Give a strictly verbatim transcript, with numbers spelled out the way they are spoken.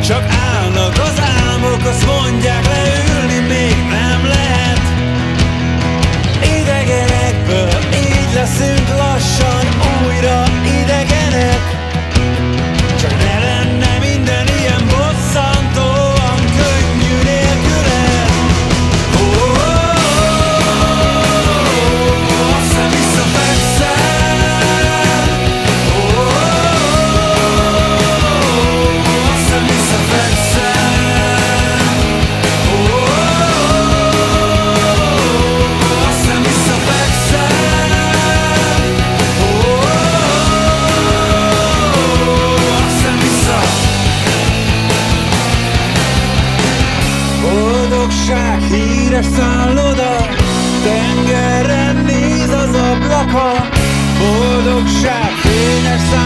Csak állnak az álmok, azt mondják, leülni még nem lehet. Idegenekből így leszünk lassan újra idegenek. Csak ne lenne minden ilyen bosszantóan könnyű nélküled. Ó, oh, oh, oh, aztán visszafekszel. Ó, oh, oh, oh, aztán visszafekszel. Ó, oh, oh, oh, aztán visszafekszel. Ó, oh, oh, oh, aztán vissza. Boldogság híres szálloda, tengerren néz az ablaka. Boldogság fényes szálloda.